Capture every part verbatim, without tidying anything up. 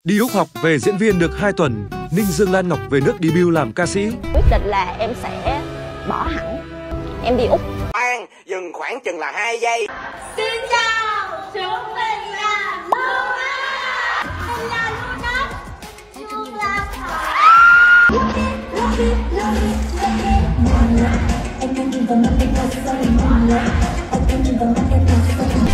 Đi Úc học về diễn viên được hai tuần, Ninh Dương Lan Ngọc về nước debut làm ca sĩ. Quyết định là em sẽ bỏ hẳn, em đi Úc. An, dừng khoảng chừng là hai giây. Xin chào, chúng mình là Luna. Mình là Luna. Chúng là em đang nhìn vào mắt em thật sao em mong lẽ. Em đang nhìn vào mắt em thật sao em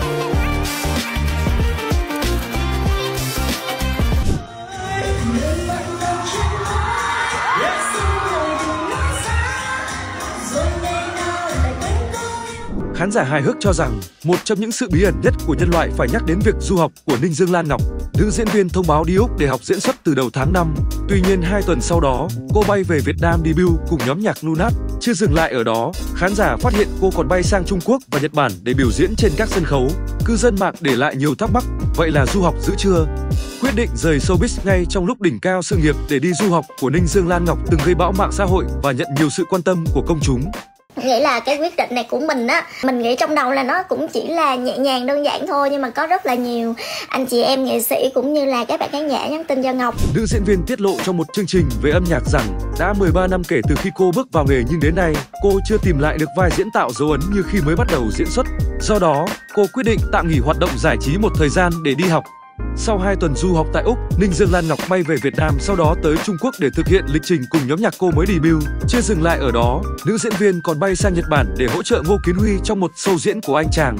Khán giả hài hước cho rằng một trong những sự bí ẩn nhất của nhân loại phải nhắc đến việc du học của Ninh Dương Lan Ngọc. Nữ diễn viên thông báo đi Úc để học diễn xuất từ đầu tháng năm. Tuy nhiên hai tuần sau đó, cô bay về Việt Nam debut cùng nhóm nhạc Lunat. Chưa dừng lại ở đó, khán giả phát hiện cô còn bay sang Trung Quốc và Nhật Bản để biểu diễn trên các sân khấu. Cư dân mạng để lại nhiều thắc mắc, vậy là du học dữ chưa? Quyết định rời showbiz ngay trong lúc đỉnh cao sự nghiệp để đi du học của Ninh Dương Lan Ngọc từng gây bão mạng xã hội và nhận nhiều sự quan tâm của công chúng. Nghĩ là cái quyết định này của mình á, mình nghĩ trong đầu là nó cũng chỉ là nhẹ nhàng đơn giản thôi, nhưng mà có rất là nhiều anh chị em nghệ sĩ cũng như là các bạn khán giả nhắn tin cho Ngọc. Nữ diễn viên tiết lộ trong một chương trình về âm nhạc rằng đã mười ba năm kể từ khi cô bước vào nghề nhưng đến nay cô chưa tìm lại được vai diễn tạo dấu ấn như khi mới bắt đầu diễn xuất. Do đó, cô quyết định tạm nghỉ hoạt động giải trí một thời gian để đi học. Sau hai tuần du học tại Úc, Ninh Dương Lan Ngọc bay về Việt Nam, sau đó tới Trung Quốc để thực hiện lịch trình cùng nhóm nhạc cô mới debut. Chưa dừng lại ở đó, nữ diễn viên còn bay sang Nhật Bản để hỗ trợ Ngô Kiến Huy trong một show diễn của anh chàng.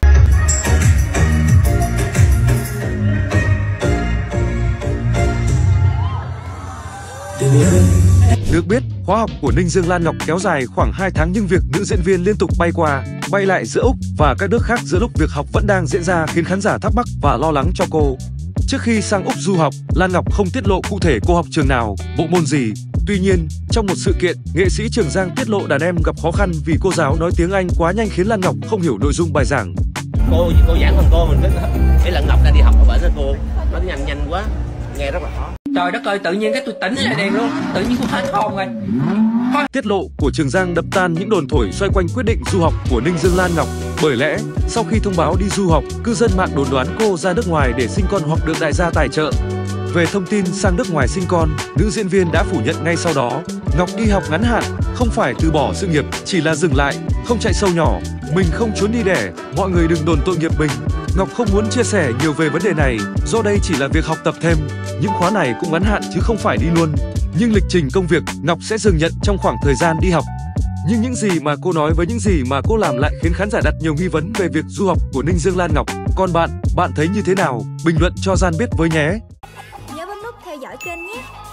Được biết, khóa học của Ninh Dương Lan Ngọc kéo dài khoảng hai tháng nhưng việc nữ diễn viên liên tục bay qua, bay lại giữa Úc và các nước khác giữa lúc việc học vẫn đang diễn ra khiến khán giả thắc mắc và lo lắng cho cô. Trước khi sang Úc du học, Lan Ngọc không tiết lộ cụ thể cô học trường nào, bộ môn gì. Tuy nhiên, trong một sự kiện, nghệ sĩ Trường Giang tiết lộ đàn em gặp khó khăn vì cô giáo nói tiếng Anh quá nhanh khiến Lan Ngọc không hiểu nội dung bài giảng. Cô cô giảng còn cô mình biết cái lần Ngọc ra đi học ở bển đó cô nói tiếng Anh nhanh quá, nghe rất là khó. Trời đất ơi, tự nhiên cái tôi tỉnh lại đèn luôn, tự nhiên tôi hết hồn rồi. Tiết lộ của Trường Giang đập tan những đồn thổi xoay quanh quyết định du học của Ninh Dương Lan Ngọc. Bởi lẽ, sau khi thông báo đi du học, cư dân mạng đồn đoán cô ra nước ngoài để sinh con hoặc được đại gia tài trợ. Về thông tin sang nước ngoài sinh con, nữ diễn viên đã phủ nhận ngay sau đó. Ngọc đi học ngắn hạn, không phải từ bỏ sự nghiệp, chỉ là dừng lại, không chạy sâu nhỏ. Mình không trốn đi đẻ, mọi người đừng đồn tội nghiệp mình. Ngọc không muốn chia sẻ nhiều về vấn đề này, do đây chỉ là việc học tập thêm. Những khóa này cũng ngắn hạn chứ không phải đi luôn. Nhưng lịch trình công việc, Ngọc sẽ dừng nhận trong khoảng thời gian đi học. Nhưng những gì mà cô nói với những gì mà cô làm lại khiến khán giả đặt nhiều nghi vấn về việc du học của Ninh Dương Lan Ngọc. Còn bạn, bạn thấy như thế nào? Bình luận cho Gian biết với nhé! Nhớ bấm nút theo dõi kênh nhé!